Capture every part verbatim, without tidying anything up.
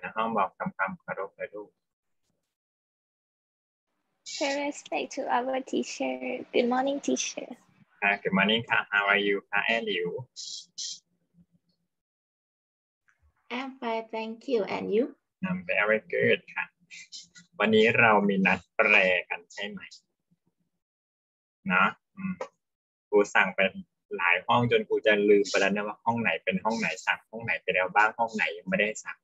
นะห้องบอกคำคำเคารพเลยลูก Pay respect to our teacher. Good morning, teacher. Uh, good morning ค่ะ How are you ค่ะแอลิว I'm fine, thank you. And you? I'm very good ค่ะ วันนี้เรามีนัดแปลกันใช่ไหมเนาะครูสั่งเป็นหลายห้องจนครูจะลืมไปแล้วนะว่าห้องไหนเป็นห้องไหนสั่งห้องไหนไปแล้วบ้างห้องไหนยังไม่ได้สั่ง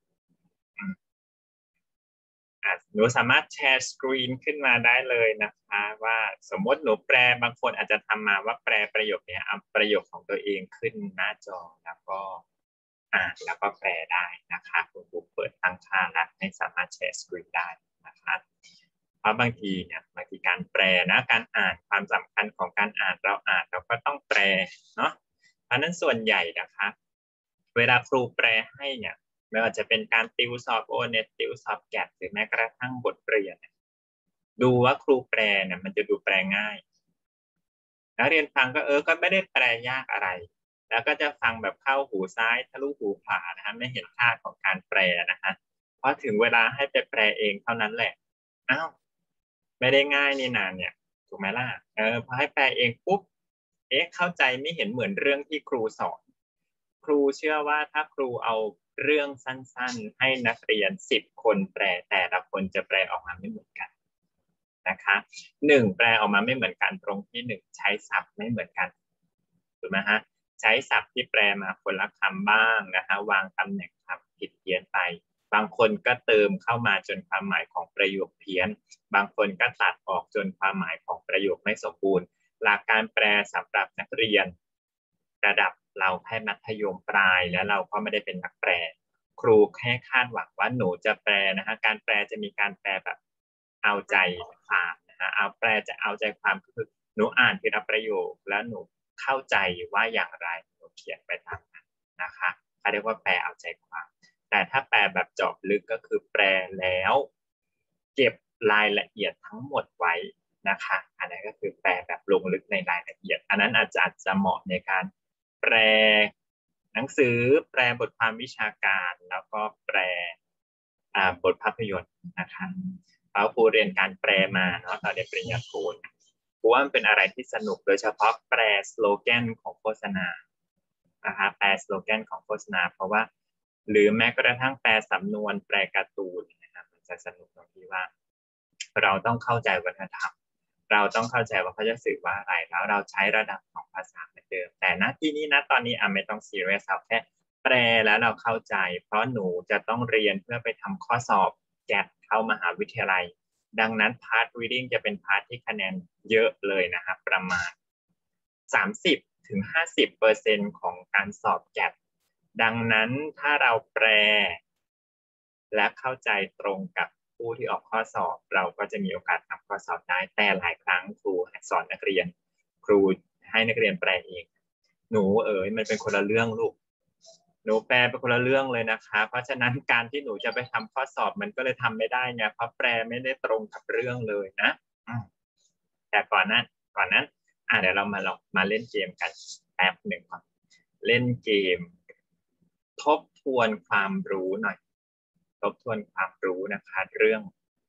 หนูสามารถแชร์สกรีนขึ้นมาได้เลยนะคะว่าสมมติหนูแปลบางคนอาจจะทำมาว่าแปลประโยคนี้เอาประโยคของตัวเองขึ้นหน้าจอแล้วก็อ่านแล้วก็แปลได้นะคะคุณครูเปิดตั้งค่าแล้วให้สามารถแชร์สกรีนได้นะคะเพราะบางทีเนี่ยบางทีการแปลนะการอ่านความสำคัญของการอ่านเราอ่านเราก็ต้องแปลเนาะเพราะนั้นส่วนใหญ่นะคะเวลาครูแปลให้เนี่ยไม่ว่าจะเป็นการติวสอบโอเน็ตติวสอบแกดหรือแม้กระทั่งบทเรียนดูว่าครูแปลเนี่ยมันจะดูแปลง่ายนักเรียนฟังก็เออก็ไม่ได้แปลยากอะไรแล้วก็จะฟังแบบเข้าหูซ้ายทะลุหูขวานะฮะไม่เห็นค่าของการแปลนะฮะพอถึงเวลาให้ไปแปลเองเท่านั้นแหละอ้าวไม่ได้ง่ายนี่นานเนี่ยถูกไหมล่ะเออพอให้แปลเองปุ๊บเอ๊ะเข้าใจไม่เห็นเหมือนเรื่องที่ครูสอนครูเชื่อว่าถ้าครูเอาเรื่องสั้นๆให้นักเรียนสิบคนแปลแต่ละคนจะแปลออกมาไม่เหมือนกันนะคะหนึ่งแปลออกมาไม่เหมือนกันตรงที่หนึ่งใช้ศัพท์ไม่เหมือนกันถูกไหมฮะใช้ศัพท์ที่แปลมาคนละคำบ้างนะคะวางตำแหน่งคำผิดเพี้ยนไปบางคนก็เติมเข้ามาจนความหมายของประโยคเพี้ยนบางคนก็ตัดออกจนความหมายของประโยคไม่สมบูรณ์หลักการแปลสำหรับนักเรียนระดับเราแค่มัธยมปลายแล้วเราก็ไม่ได้เป็นนักแปลครูแค่คาดหวังว่าหนูจะแปลนะฮะการแปลจะมีการแปลแบบเอาใจความนะฮะเอาแปลจะเอาใจความคือหนูอ่านทีละประโยคแล้วหนูเข้าใจว่าอย่างไรหนูเขียนไปตามนั้นนะคะเขาเรียกว่าแปลเอาใจความแต่ถ้าแปลแบบเจาะลึกก็คือแปลแล้วเก็บรายละเอียดทั้งหมดไว้นะคะอันนั้นก็คือแปลแบบลงลึกในรายละเอียดอันนั้นอาจจะอาจจะเหมาะในการแปลหนังสือแปลบทความวิชาการแล้วก็แปลบทภาพยนตร์นะคะเราครูเรียนการแปลมาเนาะตอนเรียนปริญญาโทครูว่ามันเป็นอะไรที่สนุกโดยเฉพาะแปลสโลแกนของโฆษณานะคะแปลสโลแกนของโฆษณาเพราะว่าหรือแม้กระทั่งแปลสำนวนแปลการ์ตูนนะครับมันจะสนุกตรงที่ว่าเราต้องเข้าใจวัฒนธรรมเราต้องเข้าใจว่าเขาจะสื่อว่าอะไรแล้วเราใช้ระดับของภาษาเหมือนเดิมแต่ณที่นี้นะตอนนี้อ่ะไม่ต้องซีเรียสเอาแค่แปลแล้วเราเข้าใจเพราะหนูจะต้องเรียนเพื่อไปทำข้อสอบแกดเข้ามหาวิทยาลัยดังนั้นพาร์ท reading จะเป็นพาร์ทที่คะแนนเยอะเลยนะครับประมาณ สามสิบถึงห้าสิบเปอร์เซ็นต์ ของการสอบแกดดังนั้นถ้าเราแปลและเข้าใจตรงกับผู้ที่ออกข้อสอบเราก็จะมีโอกาสทำข้อสอบได้แต่หลายครั้งครูสอนนักเรียนครูให้นักเรียนแปลเองหนูเอ๋ยมันเป็นคนละเรื่องลูกหนูแปลเป็นคนละเรื่องเลยนะคะเพราะฉะนั้นการที่หนูจะไปทำข้อสอบมันก็เลยทำไม่ได้ไงเพราะแปลไม่ได้ตรงกับเรื่องเลยนะแต่ก่อนนั้นก่อนนั้นอ่ะเดี๋ยวเรามาลองมาเล่นเกมกันแป๊บหนึ่งก่อนเล่นเกมทบทวนความรู้หน่อยทบทวนความรู้นะคะเรื่อง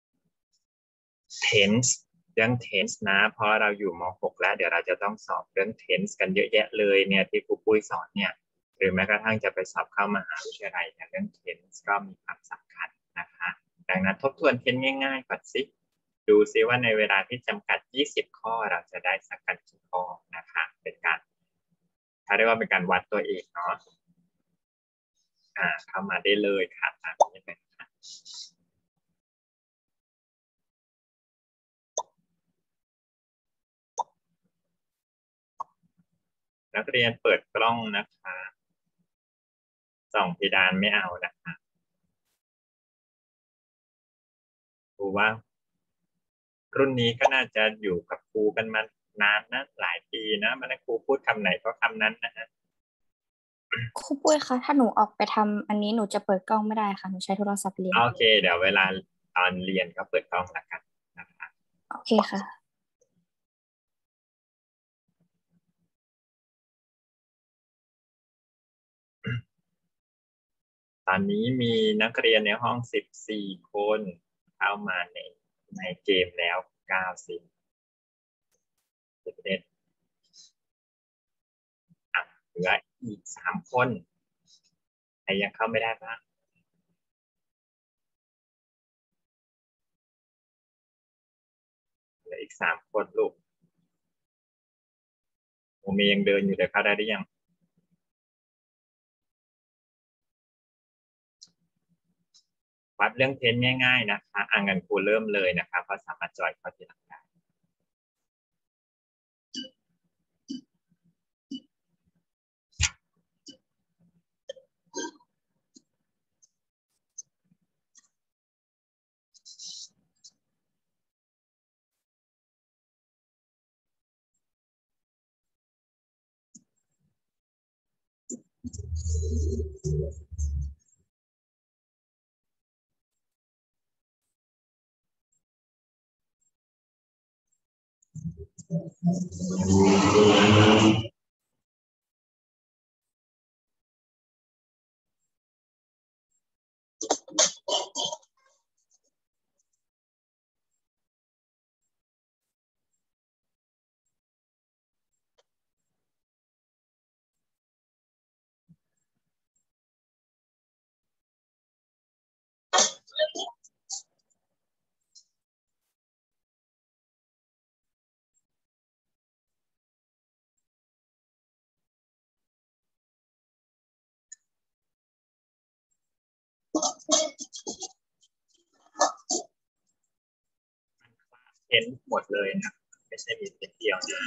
tense เรื่อง tense นะเพราะเราอยู่ม หกแล้วเดี๋ยวเราจะต้องสอบเรื่อง tense กันเยอะแยะเลยเนี่ยที่ครูปุ้ยสอนเนี่ยหรือแม้กระทั่งจะไปสอบเข้ามหาวิทยาลัยเนี่ยเรื่อง tense ก็มีความสำคัญนะคะดังนั้นทบทวน tense ง่ายๆก่อนสิดูซิว่าในเวลาที่จำกัดยี่สิบข้อเราจะได้สักกันกี่ข้อนะคะเป็นการถ้าเรียกว่าเป็นการวัดตัวเองเนาะอ่าเข้ามาได้เลยค่ะตามนี้เลยค่ะนักเรียนเปิดกล้องนะคะส่องเพดานไม่เอานะคะครูว่ารุ่นนี้ก็น่าจะอยู่กับครูกันมานานนะหลายปีนะมันครูพูดคำไหนก็คำนั้นนะฮะครูปุ้ยคะถ้าหนูออกไปทำอันนี้หนูจะเปิดกล้องไม่ได้ค่ะหนูใช้โทรศัพท์เรียนโอเคเดี๋ยวเวลาตอนเรียนก็เปิดกล้องละกันนะคะโอเคค่ะตอนนี้มีนักเรียนในห้องสิบสี่คนเข้ามาในในเกมแล้วเก้าสิบสิบเอ็ดอ่ะเหลืออีกสามคนใครยังเข้าไม่ได้บ้างเหลืออีกสามคนลูกโมเมยังเดินอยู่เดี๋ยวเข้าได้หรือยังวัดเรื่องเทนง่ายๆนะคะอ่างั้นครูเริ่มเลยนะคะเพราะสามารถจอยเข้าทีหลังได้เทนหมดเลยนะไม่ใช่มีเทนเดียวนะ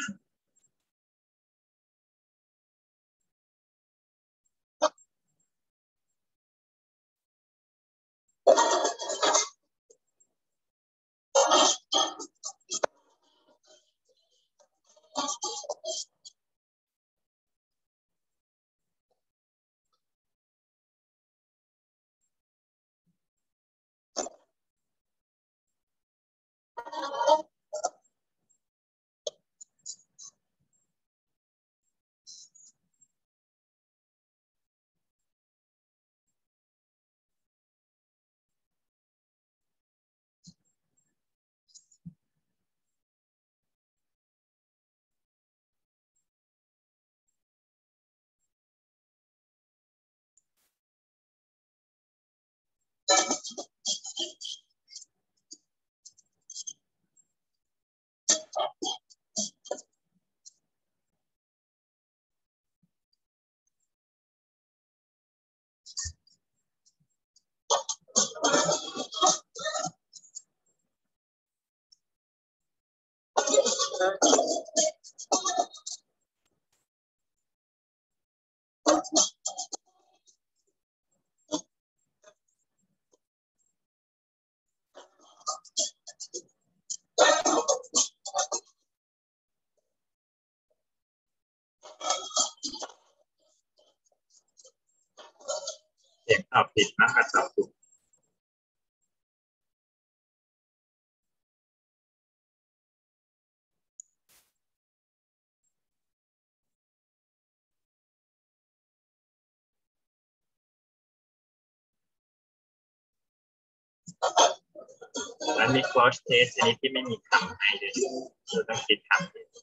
เสียงตอบผิดมากกว่าตอบถูกแล้วมี close test ชนิดที่ไม่มีคำให้เลยเราต้องคิดคำเอง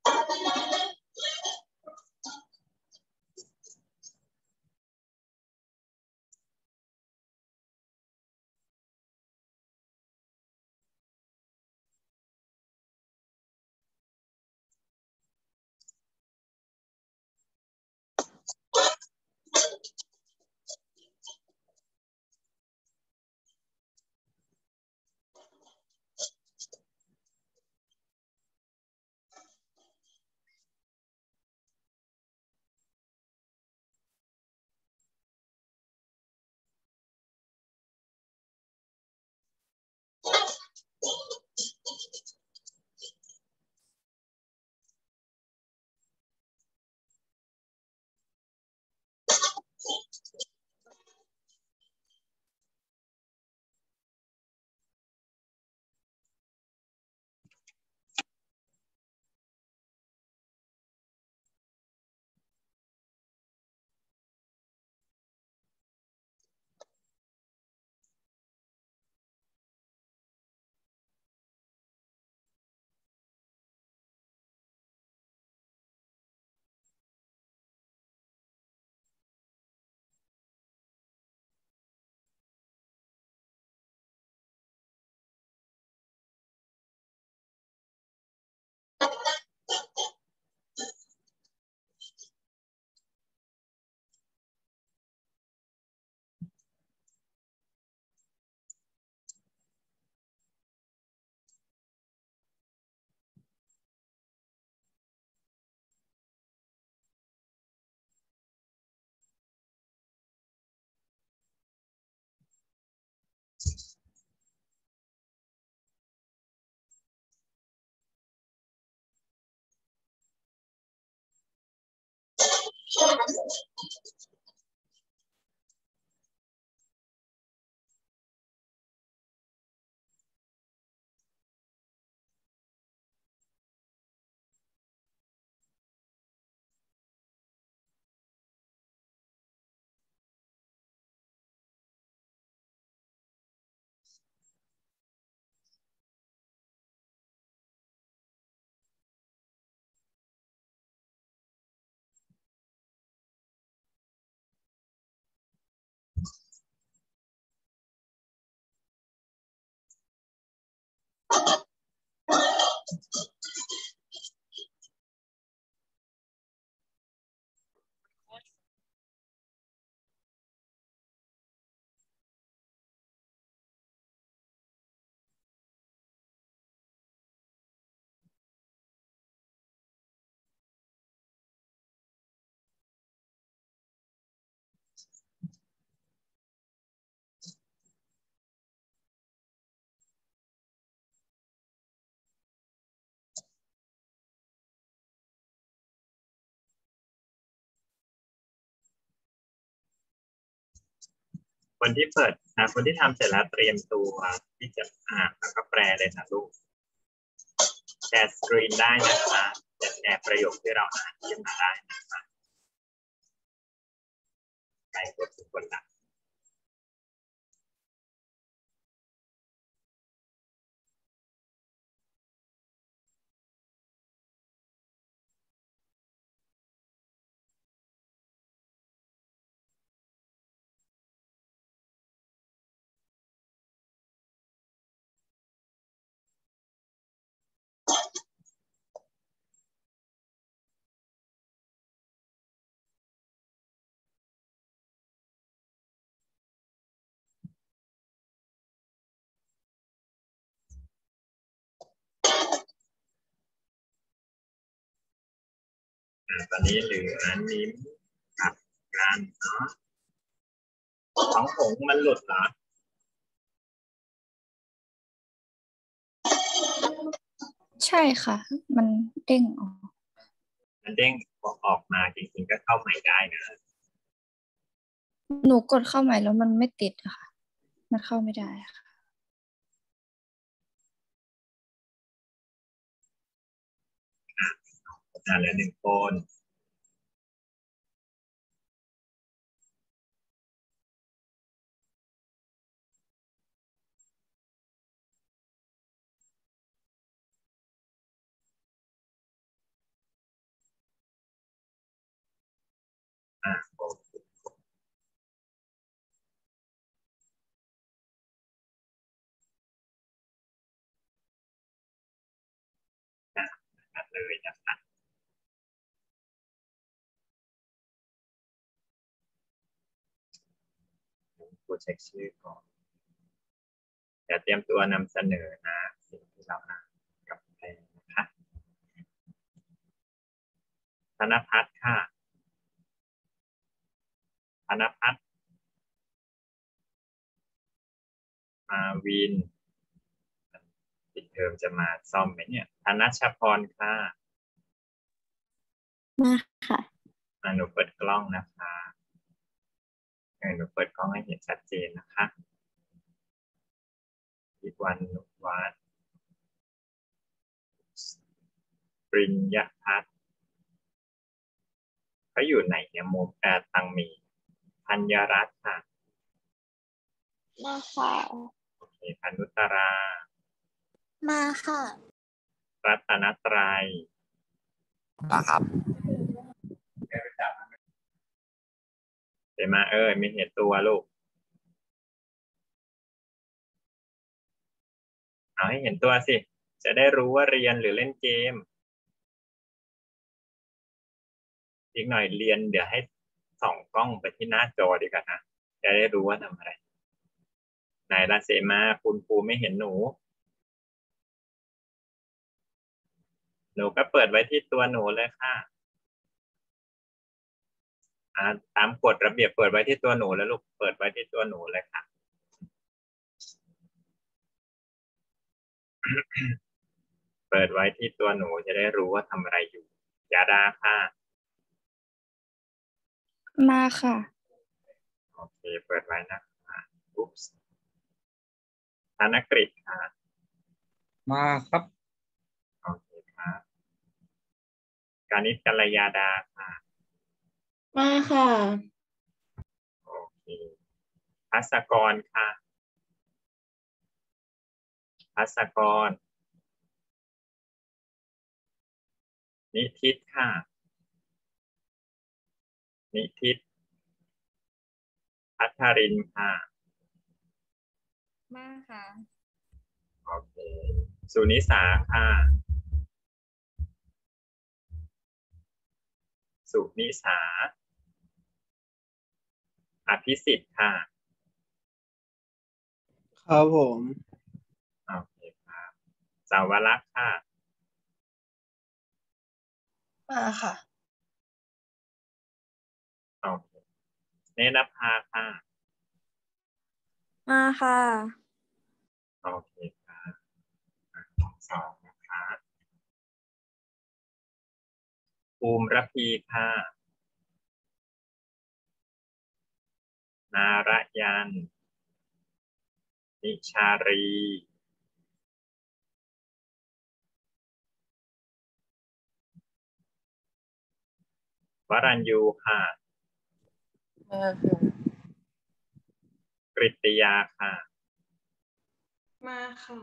คนที่เปิดนะคนที่ทำเสร็จแล้วเตรียมตัวที่จะอ่านแล้วก็แปลเลยนะลูกแชร์สกรีนได้นะคะจะแชร์ประโยคที่เราอ่านขึ้นมาได้นะคะใครกดทุกคนละตอนนี้เหลือนิ้มกับกันเนาะของผงมันหลุดเหรอใช่ค่ะ มันเด้งออกมันเด้งออกมาจริงๆก็เข้าใหม่ได้นะหนูกดเข้าใหม่แล้วมันไม่ติดอะค่ะ มันเข้าไม่ได้ค่ะอ่าเหลือหนึ่งคนอ่ะโอเคนะนัดเลยนะคะกูเช็คชื่อก่อนเดี๋ยวเตรียมตัวนำเสนอนะสิ่งที่เราอ่านกับเพลงนะคะธนพัฒน์ค่ะธนพัฒน์มาวินปิดเทอมจะมาซ่อมไหมเนี่ยธนชพรค่ะมาค่ะอ่ะหนูเปิดกล้องนะคะเออหนูเปิดกล้องให้เห็นชัดเจนนะคะอีกวันหนุวัฒน์ปริญญาพัฒน์เขาอยู่ไหนเนี่ยโมแปดตังมีธัญรัตน์ค่ะมาค่ะโอเคคนุตรามาค่ะรัตนตรัยนะครับเดี๋ยวมาเอ้ยไม่เห็นตัวลูกเอาให้เห็นตัวสิจะได้รู้ว่าเรียนหรือเล่นเกมอีกหน่อยเรียนเดี๋ยวให้ส่องกล้องไปที่หน้าจอดีกว่านะจะได้รู้ว่าทำอะไรไหนละเสมาคุณครูไม่เห็นหนูหนูก็เปิดไว้ที่ตัวหนูเลยค่ะอ่าตามกฎระเบียบเปิดไว้ที่ตัวหนูแล้วลูกเปิดไว้ที่ตัวหนูเลยค่ะเปิดไว้ที่ตัวหนูจะได้รู้ว่าทำอะไรอยู่ยาดาค่ะมาค่ะโอเคเปิดไว้นะคะอุ๊บธนกฤษค่ะมาครับโอเคครับกานิชกัลยาดาค่ะมาค่ะโอเคภัสกรค่ะภัสกรนิทิศค่ะนิทิศพัทรินค่ะมาค่ะโอเคสุนิสาค่ะสุนิสาอภิสิทธิ์ค่ะครับผมโอเคครับสาวรักษ์ค่ะมาค่ะโอเคเนนภาค่ะมาค่ะโอเคครับสองนะคะภูมิระพีค่ะนารยันนิชารีวรัญยูค่ะมาค่ะกฤตยาค่ะมาค่ะ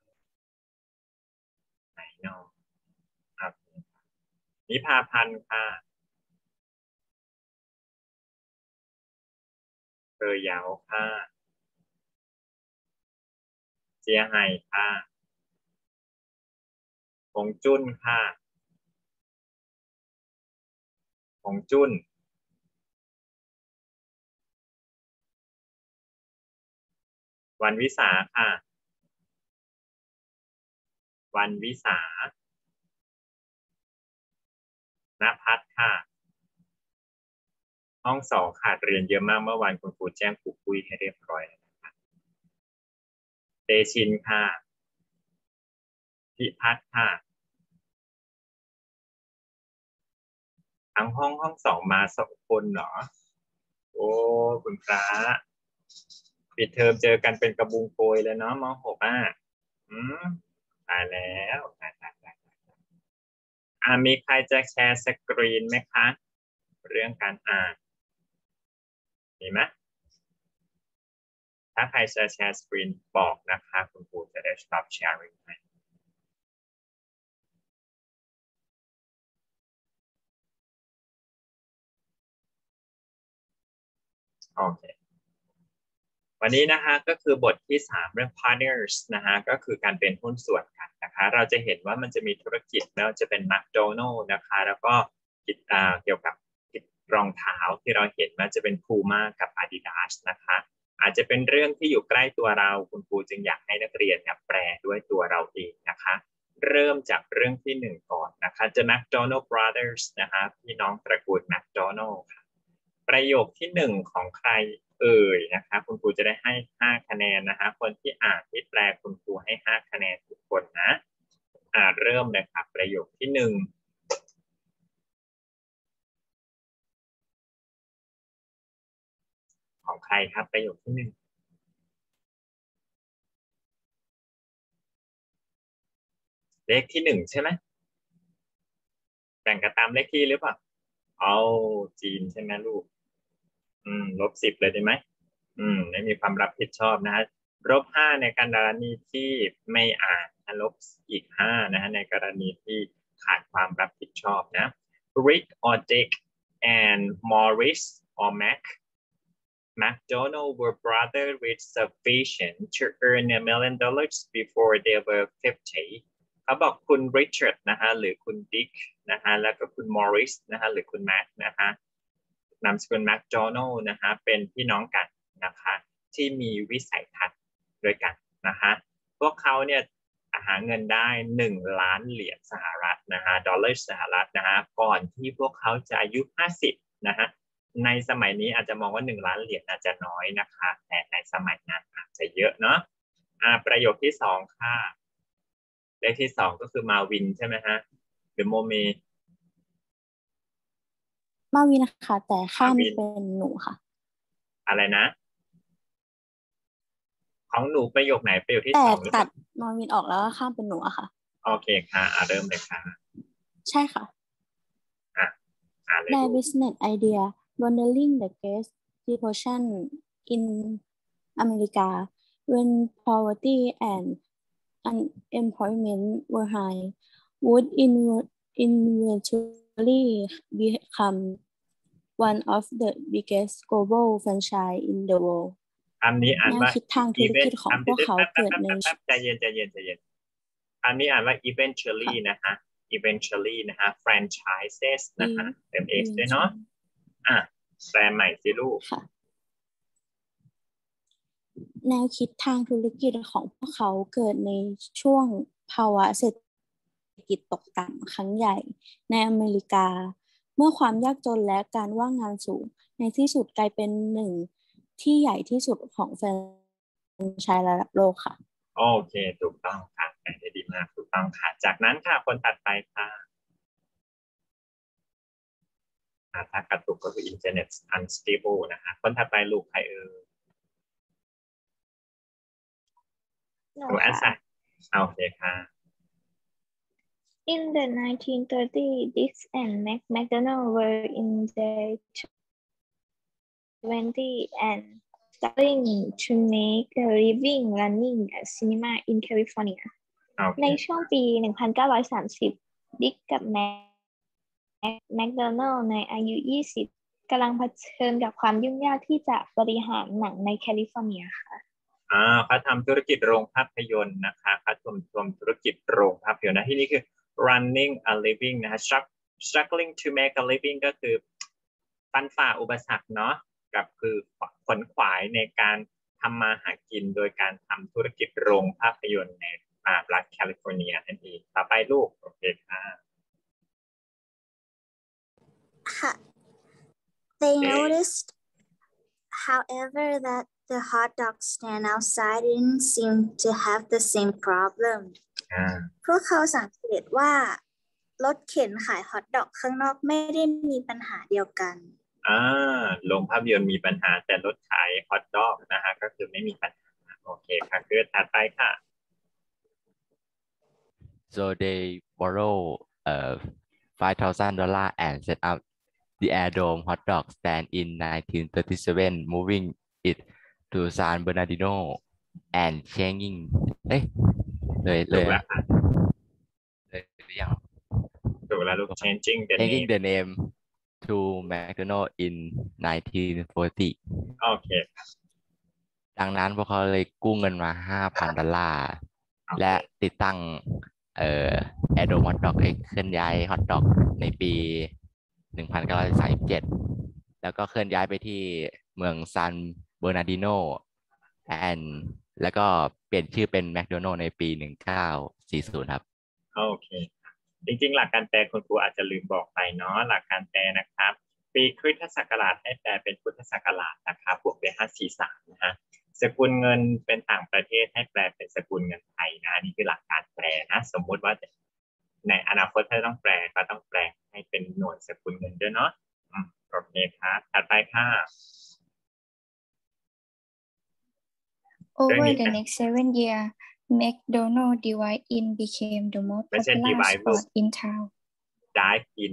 ไหนเนอะครับนิพาพันธ์ค่ะเธอยาวค่ะเจียไห่ค่ะหงจุ้นค่ะหงจุ้นวันวิสาค่ะวันวิสาณพัฒน์ค่ะห้องสองขาดเรียนเยอะมากเมื่อวานคุณครูแจ้งครูปุ้ยให้เรียบร้อยแล้วนะคะเตชินค่ะพิพัฒน์ค่ะทั้งห้องห้องสองมาสองคนเหรอโอ้คุณพระปิดเทอมเจอกันเป็นกระบุงโกยเลยเนาะมหกอ่ะอืมตายแล้วตายตายตายอ่ามีใครจะแชร์สกรีนไหมคะเรื่องการอ่านมีไหมถ้าใครจะแชร์สกรีนบอกนะคะคุณครูจะได้ stop sharing ให้โอเควันนี้นะคะก็คือบทที่สามเรื่อง partners นะคะก็คือการเป็นหุ้นส่วนกันนะคะเราจะเห็นว่ามันจะมีธุรกิจแล้วจะเป็น McDonald's นะคะแล้วก็กิจอ่าเกี่ยวกับกิจรองเท้าที่เราเห็นว่าจะเป็น Puma กับ Adidas นะคะอาจจะเป็นเรื่องที่อยู่ใกล้ตัวเราคุณครูจึงอยากให้นักเรียนเนี่ยแปลด้วยตัวเราเองนะคะเริ่มจากเรื่องที่หนึ่งก่อนนะคะจะ McDonald Brothers นะคะพี่น้องตระกูล McDonald ค่ะประโยคที่หนึ่งของใครเอ่ยนะคะคุณครูจะได้ให้ห้าคะแนนนะคะคนที่อ่านที่แปลคุณครูให้ห้าคะแนนทุกคนนะอ่าเริ่มเลยครับประโยคที่หนึ่งของใครครับประโยคที่หนึ่งเลขที่หนึ่งใช่ไหมแบ่งกันตามเลขที่หรือเปล่าเอาจีนใช่ไหมลูกอืมลบสิบเลยได้ไหมอืมไม่มีความรับผิดชอบนะฮะลบห้าในกรณีที่ไม่อ่านลบอีกห้านะฮะในกรณีที่ขาดความรับผิดชอบนะ Rick or Dick and Maurice or Mac McDonald were brothers with sufficient to earn a million dollars before they were fifty เขาบอกคุณ Richard นะฮะหรือคุณ Dick นะฮะแล้วก็คุณ Maurice นะฮะหรือคุณ Mac นะฮะนามสกุล McDonald นะฮะเป็นพี่น้องกันนะคะที่มีวิสัยทัศน์ด้วยกันนะคะพวกเขาเนี่ยหาเงินได้หนึ่งล้านเหรียญสหรัฐนะฮะดอลลาร์สหรัฐนะฮะก่อนที่พวกเขาจะอายุห้าสิบนะฮะในสมัยนี้อาจจะมองว่าหนึ่งล้านเหรียญอาจจะน้อยนะคะแต่ในสมัยนั้นอาจจะเยอะเนาะอ่าประโยคที่สองค่ะเลขที่สองก็คือมาวินใช่ไหมฮะหรือโมเมมาวินนะคะแต่ข้ามเป็นหนูค่ะอะไรนะของหนูประโยคไหนประโยคที่แต่สองหรือตัดมาวินออกแล้วข้ามเป็นหนูอะค่ะโอเคค่ะอ่าเริ่มเลยค่ะใช่ค่ะอ่ะอ่าเลย Their business idea bundling the gas deportation in America when poverty and unemployment were high would eventually become one of the biggest global franchise in the world อันนี้อ่านว่าแนวคิดทางธุรกิจของพวกเขาเกิดในใจเย็นใจเย็นใจเย็นอันนี้อ่านว่า eventually นะฮะ eventually นะฮะ franchises นะฮะเต็ม s ด้วยเนาะอ่ะแปลใหม่สิลูกแนวคิดทางธุรกิจของพวกเขาเกิดในช่วงภาวะเศรษฐกิจตกต่ำครั้งใหญ่ในอเมริกาเมื่อความยากจนและการว่างงานสูงในที่สุดกลายเป็นหนึ่งที่ใหญ่ที่สุดของแฟรนไชส์ระดับโลกค่ะโอเคถูกต้องค่ะแปลได้ดีมากถูกต้องค่ะจากนั้นค่ะคนตัดไปค่ะถ้ากระตุกก็คือ internet unstable นะคะคนถัดไปลูกใครเอ่ยหนูแอสไซน์โอเคค่ะ In the nineteen thirties, Dick and McDonald were in their twenties and starting to make a living running a cinema in California. ในช่วงปีหนึ่งพันเก้าร้อยสามสิบดิกกับแมคโดนัลด์ในอายุยี่สิบกำลังเผชิญกับความยุ่งยากที่จะบริหารหนังในแคลิฟอร์เนียค่ะอ่าเขาทำธุรกิจโรงภาพยนตร์นะคะเขาทำทำธุรกิจโรงภาพยนตร์นะที่นี่คือ running a living นะฮะ struggling to make a living ก็คือฟันฝ่าอุปสรรคเนาะกับคือขวนขวายในการทำมาหากินโดยการทำธุรกิจโรงภาพยนตร์ในรัฐแคลิฟอร์เนียนั่นเองต่อไปลูกโอเคค่ะค่ะ They noticed, however, that the hot dog stand outside didn't seem to have the same problem. พวกเขาสังเกตว่ารถเข็นขายฮอทดอกข้างนอกไม่ได้มีปัญหาเดียวกันอ่าโรงภาพยนตร์มีปัญหาแต่รถขายฮอทดอกนะฮะก็คือไม่มีปัญหาโอเคค่ะคือถัดไปค่ะ So they borrow uh five thousand dollars and set up the Air Dome hot dog stand in nineteen thirty-seven, moving it to San Bernardino and changing เอ้ยเลยเลยเลยหรือยังถูกแล้วลูก changing the changing name the name to McDonald's in nineteen forty โอเคดังนั้นพวกเขาเลยกู้เงินมา ห้าพัน ดอลลาร์และติดตั้งเอ่อแอร์โดมฮอทดอกให้เคลื่อนย้ายฮอทดอกในปี หนึ่งพันเก้าร้อยสามสิบเจ็ด แล้วก็เคลื่อนย้ายไปที่เมืองซานเบอร์นาร์ดิโนแอนแล้วก็เปลี่ยนชื่อเป็นแมคโดนัลด์ในปี หนึ่งพันเก้าร้อยสี่สิบ ครับโอเคจริงๆหลักการแปลคุณครูอาจจะลืมบอกไปเนาะหลักการแปลนะครับปีคริสตศักราชให้แปลเป็นพุทธศักราชนะครับบวกด้วยห้า สี่ สามนะฮะสกุลเงินเป็นต่างประเทศให้แปลเป็นสกุลเงินไทยนะนี่คือหลักการแปลนะสมมุติว่าในอนาคตถ้าต้องแปลก็ต้องแปลให้เป็นหน่วยสกุลเงินด้วยเนาะโอเคครับถัดไปค่ะ Over the next seven years, McDonald's Drive-In became the most popular spot in town. Drive-In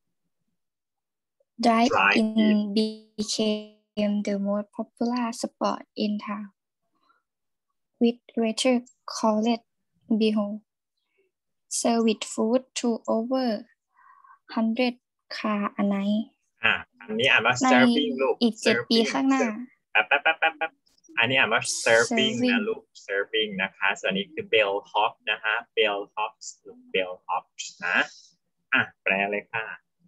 Drive-In became the most popular spot in town, with waiters called "Behold," served food to over one hundred cars a night. อ่ะอันนี้อ่านว่า serving ลูกอีกเจ็ดปีข้างหน้าแป๊บแป๊บแป๊บแป๊บแป๊บอันนี้อ่านว่า serving นะลูก serving นะคะส่วนนี้คือ bellhop นะคะ bellhops bellhops นะอ่ะแปลเลยค่ะ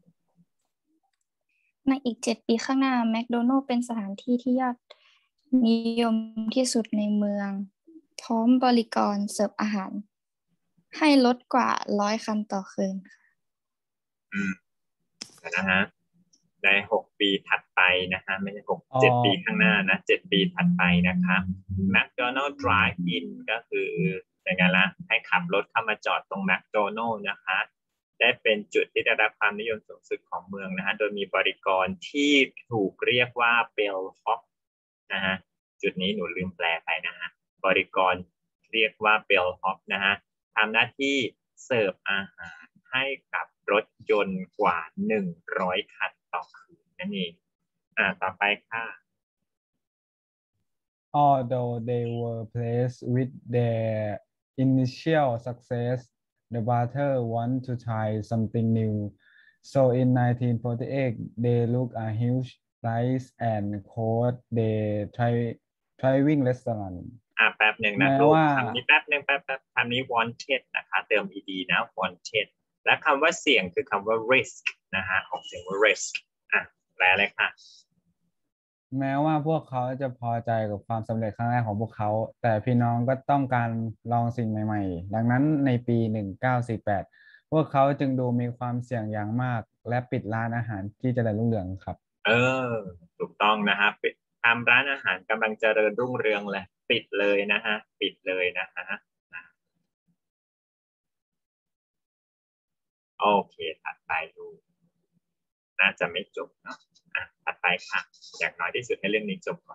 ในอีกเจ็ดปีข้างหน้าแมคโดนัลด์เป็นสถานที่ที่ยอดนิยมที่สุดในเมืองพร้อมบริการเสิร์ฟอาหารให้ลดกว่าร้อยคันต่อคืนค่ะอืมนะฮะในหกปีถัดไปนะฮะไม่ใช่หก เจ็ดปีข้างหน้านะเจ็ดปีถัดไปนะคะแมคโดนัลด์ Drive-In ก็คือยังไงล่ะให้ขับรถเข้ามาจอดตรงแมคโดนัลด์นะคะได้เป็นจุดที่ได้รับความนิยมสูงสุดของเมืองนะฮะโดยมีบริการที่ถูกเรียกว่า bellhop นะฮะจุดนี้หนูลืมแปลไปนะฮะบริการเรียกว่า bellhop นะฮะทำหน้าที่เสิร์ฟอาหารให้กับรถยนต์กว่าหนึ่งร้อยคันต่อคืนนั่นเองอ่าต่อไปค่ะ Although they were pleased with their initial success, the brothers want to try something new. So in nineteen forty-eight, they looked at huge price and called the driving restaurant. อ่าแป๊บหนึ่งนะลูกคำนี้แป๊บหนึ่งแป๊บแป๊บคำนี้ wanted นะคะเติม ed นะ wanted และคำว่าเสี่ยงคือคำว่า risk นะฮะออกเสียงว่า risk อ่ะแปลเลยค่ะแม้ว่าพวกเขาจะพอใจกับความสำเร็จครั้งแรกของพวกเขาแต่พี่น้องก็ต้องการลองสิ่งใหม่ๆดังนั้นในปีหนึ่งพันเก้าร้อยสี่สิบแปดพวกเขาจึงดูมีความเสี่ยงอย่างมากและปิดร้านอาหารที่เจริญรุ่งเรืองครับเออถูกต้องนะฮะปิดทำร้านอาหารกำลังเจริญรุ่งเรืองเลยปิดเลยนะฮะปิดเลยนะฮะโอเคถัดไปดูน่าจะไม่จบเนาะอ่ะถัดไปค่ะอย่างน้อยที่สุดให้เรื่องนี้จบก่อน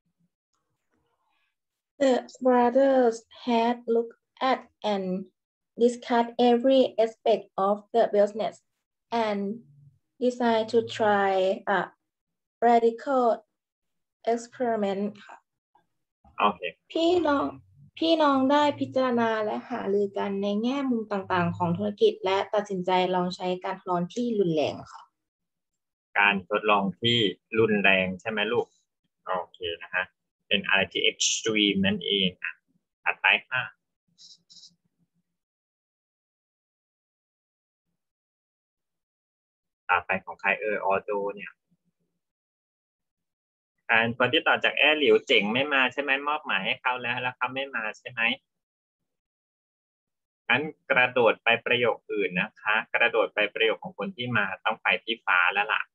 The brothers had looked at and discussed every aspect of the business and decided to try a radical experiment ค่ะโอเคพี่น้องพี่น้องได้พิจารณาและหารือกันในแง่มุมต่างๆของธุรกิจและตัดสินใจลองใช้การทดลองที่รุนแรงค่ะการทดลองที่รุนแรงใช่ไหมลูกโอเคนะฮะเป็นอะไรที่ extreme นั่นเองอ่ะถัดไปค่ะต่อไปของใครเออออโดเนี่ยการคนที่ต่อจากแอร์หลิวเจ๋งไม่มาใช่ไหมมอบหมายให้เขาแล้วแล้วเขาไม่มาใช่ไหมงั้นกระโดดไปประโยคอื่นนะคะกระโดดไปประโยคของคนที่มาต้องไปที่ฟ้าแล้วล่ะ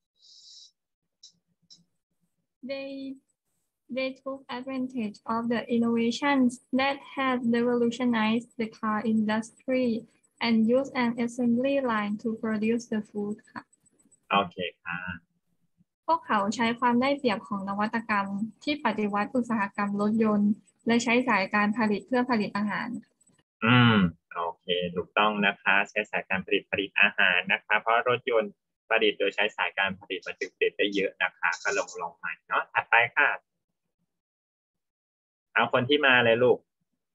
They they took advantage of the innovations that had revolutionized the car industry and used an assembly line to produce the food ค่ะโอเคค่ะพวกเขาใช้ความได้เปรียบของนวัตกรรมที่ปฏิวัติอุตสาหกรรมรถยนต์และใช้สายการผลิตเพื่อผลิตอาหารอืมโอเคถูกต้องนะคะใช้สายการผลิตผลิตอาหารนะคะเพราะรถยนต์ผลิตโดยใช้สายการผลิตมันจึงผลิตได้เยอะนะคะก็ลงลงมาเนาะถัดไปค่ะเอาคนที่มาเลยลูก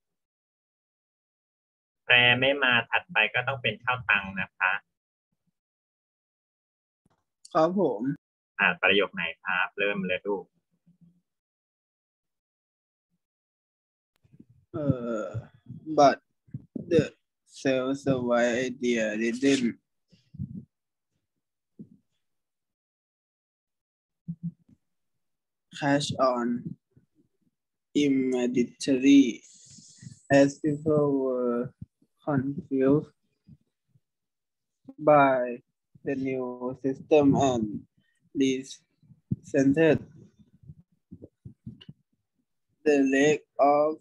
แปรไม่มาถัดไปก็ต้องเป็นข้าวตังนะคะครับผมอ่านประโยคไหนครับเริ่มเลยลูกเอ่อ but the self-serving idea didn't catch on immediately as people were confused by the new system and resented the lack of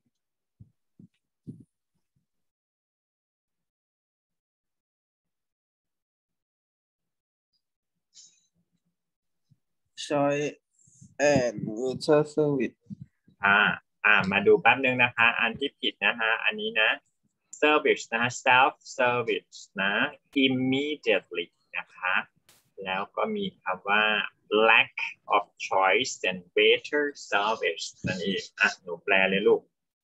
choice and mutual service อ่าอ่ามาดูแป๊บนึงนะคะอันที่ผิดนะฮะอันนี้นะ service นะ self service นะ immediately นะคะแล้วก็มีคำว่า lack of choice and better service นั่นเองอ่ะหนูแปลเลยลูก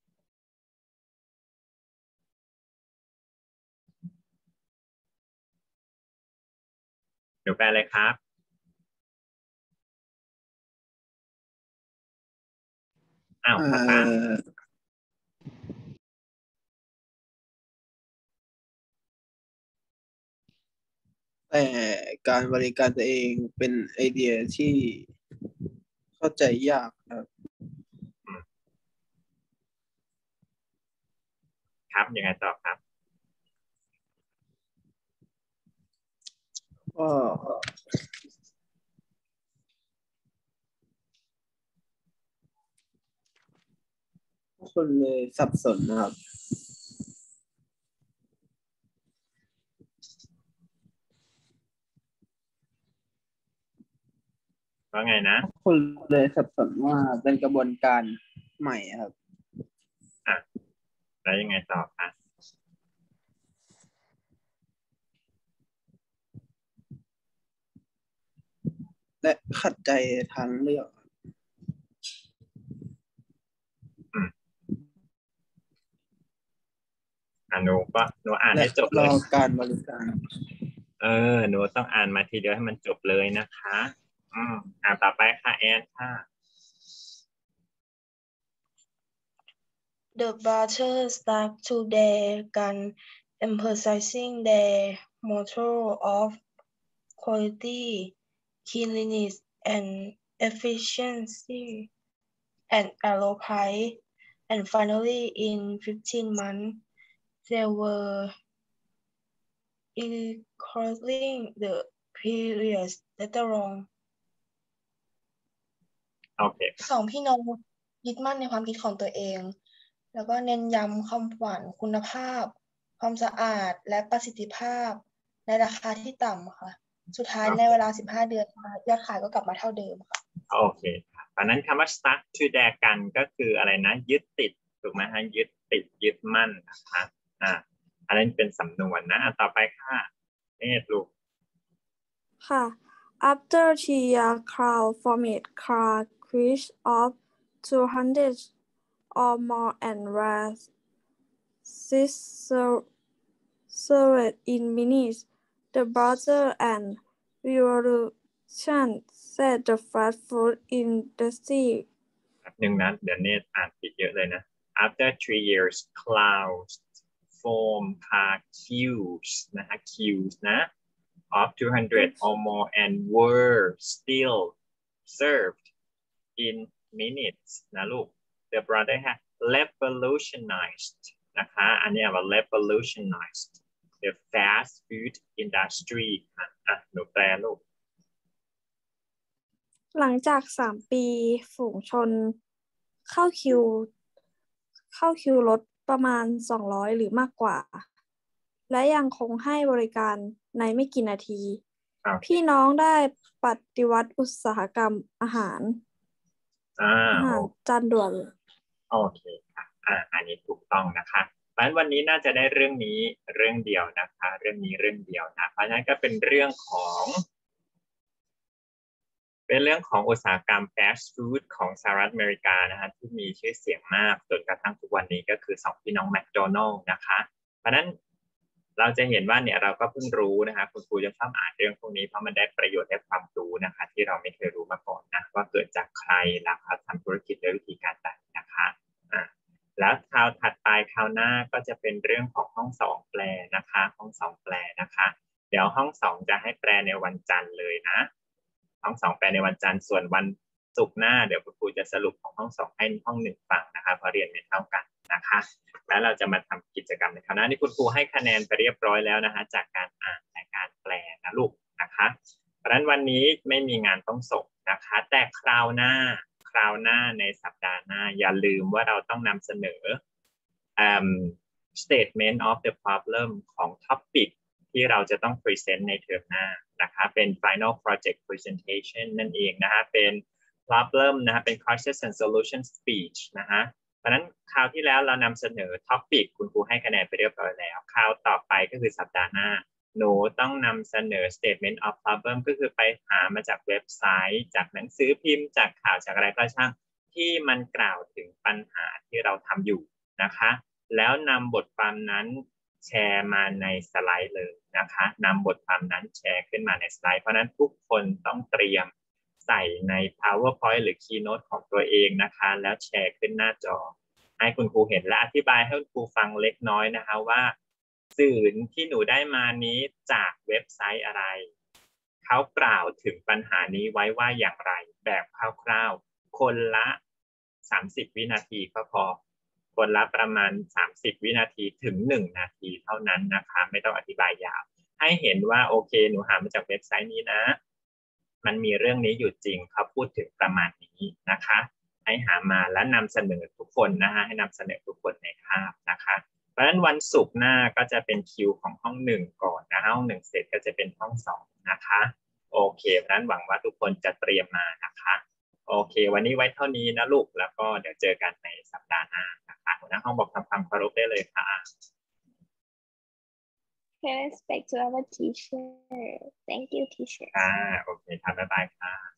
หนูแปลเลยครับอ้าวภาษาแต่การบริการตัวเองเป็นไอเดียที่เข้าใจยากครับครับยังไงต่อครับก็คนเลยสับสนนะครับว่าไงนะคนเลยสับสนว่าเป็นกระบวนการใหม่ครับอ่ะแล้วยังไงต่อคะและขัดใจทางเลือกอ่ะหนูก็หนูอ่านให้จบเลยรอการบริการเออหนูต้องอ่านมาทีเดียวให้มันจบเลยนะคะอืมอ่านต่อไปค่ะแอนค่ะ The brothers stuck to their gun, emphasizing their motto of quality, cleanliness, and efficiency, and allow price. And finally, in fifteen months, they were equaling the previous later on. โอเคสองพี่น้องยึดมั่นในความคิดของตัวเองแล้วก็เน้นย้ำคำหวานคุณภาพความสะอาดและประสิทธิภาพในราคาที่ต่ำค่ะสุดท้ายในเวลาสิบห้าเดือนยอดขายก็กลับมาเท่าเดิมค่ะโอเคค่ะเพราะนั้นคำว่า stuck to their gun ก็คืออะไรนะยึดติดถูกไหมฮะยึดติดยึดมั่นนะคะอ่าอันนั้นเป็นสำนวนนะต่อไปค่ะเนตรลูกค่ะ after three year crowd formed car crash of two hundred or more and was served in minutes the brother and revolution set the fast food industry หนึ่งนะเดี๋ยวเนตรอ่านผิดเยอะเลยนะ after three years clouds form car queues นะฮะ queues นะ of two hundred or more and were still served in minutes นะลูก the brother had revolutionized นะคะอันนี้ว่า revolutionized the fast food industry ค่ะอ่ะหนูแปลลูกหลังจากสามปีฝูงชนเข้าคิวเข้าคิวรถประมาณสองร้อยหรือมากกว่าและยังคงให้บริการในไม่กี่นาทีพี่น้องได้ปฏิวัติอุตสาหกรรมอาหารอาหารจานด่วนโอเคค่ะอ่าอันนี้ถูกต้องนะคะเพราะฉะนั้นวันนี้น่าจะได้เรื่องนี้เรื่องเดียวนะคะเรื่องนี้เรื่องเดียวนะเพราะฉะนั้นก็เป็นเรื่องของเป็นเรื่องของอุตสาหกรรมฟาสต์ฟู้ดของสหรัฐอเมริกานะฮะที่มีชื่อเสียงมากจนกระทั่งทุกวันนี้ก็คือสองพี่น้องแมคโดนัลด์นะคะเพราะฉะนั้นเราจะเห็นว่าเนี่ยเราก็เพิ่งรู้นะคะคุณครูจะชอบอ่านเรื่องพวกนี้เพราะมันได้ประโยชน์ได้ความรู้นะคะที่เราไม่เคยรู้มาก่อนนะว่าเกิดจากใครแล้วเขาทำธุรกิจด้วยวิธีการใดนะคะอ่าแล้วคราวถัดไปคราวหน้าก็จะเป็นเรื่องของห้องสองแปลนะคะห้องสองแปลนะคะเดี๋ยวห้องสองจะให้แปลในวันจันทร์เลยนะห้องสองแปลในวันจันทร์ส่วนวันศุกร์หน้าเดี๋ยวคุณครูจะสรุปของห้องสองให้ห้องหนึ่งฟังนะคะเพราะเรียนไม่เท่ากันนะคะแล้วเราจะมาทำกิจกรรมในคราวหน้านี่คุณครูให้คะแนนไปเรียบร้อยแล้วนะคะจากการอ่านและการแปลนะลูกนะคะเพราะฉะนั้นวันนี้ไม่มีงานต้องส่งนะคะแต่คราวหน้าคราวหน้าในสัปดาห์หน้าอย่าลืมว่าเราต้องนำเสนอ um, statement of the problem ของ topic ที่เราจะต้อง present ในเทอมหน้านะคะเป็น final project presentation นั่นเองนะคะเป็น problem นะคะเป็น crisis and solution speech นะคะเพราะฉะนั้นคราวที่แล้วเรานำเสนอ topic คุณครูให้คะแนนไปเรียบร้อยแล้วคราวต่อไปก็คือสัปดาห์หน้าหนูต้องนำเสนอ statement of problem ก็คือไปหามาจากเว็บไซต์จากหนังสือพิมพ์จากข่าวจากอะไรก็ช่างที่มันกล่าวถึงปัญหาที่เราทำอยู่นะคะแล้วนำบทความนั้นแชร์มาในสไลด์เลยนะคะนำบทความนั้นแชร์ขึ้นมาในสไลด์เพราะนั้นทุกคนต้องเตรียมใส่ใน PowerPoint หรือ Keynote ของตัวเองนะคะแล้วแชร์ขึ้นหน้าจอให้คุณครูเห็นและอธิบายให้คุณครูฟังเล็กน้อยนะคะว่าสื่อที่หนูได้มานี้จากเว็บไซต์อะไรเขากล่าวถึงปัญหานี้ไว้ว่าอย่างไรแบบคร่าวๆคนละสามสิบวินาทีก็พอคนละประมาณสามสิบวินาทีถึงหนึ่งนาทีเท่านั้นนะคะไม่ต้องอธิบายยาวให้เห็นว่าโอเคหนูหามาจากเว็บไซต์นี้นะมันมีเรื่องนี้อยู่จริงเขาพูดถึงประมาณนี้นะคะให้หามาและนำเสนอทุกคนนะคะให้นำเสนอทุกคนในคาบนะคะเพราะฉะนั้นวันศุกร์หน้าก็จะเป็นคิวของห้องหนึ่งก่อนนะห้องหนึ่งเสร็จก็จะเป็นห้องสองนะคะโอเคเพราะฉะนั้นหวังว่าทุกคนจะเตรียมมานะคะโอเควันนี้ไว้เท่านี้นะลูกแล้วก็เดี๋ยวเจอกันในสัปดาห์หน้านะคะหัวหน้าห้องบอกทำความเคารพได้เลยค่ะ Respect to our teacher. Thank you, teacher. ค่ะโอเคค่ะบ๊ายบายค่ะ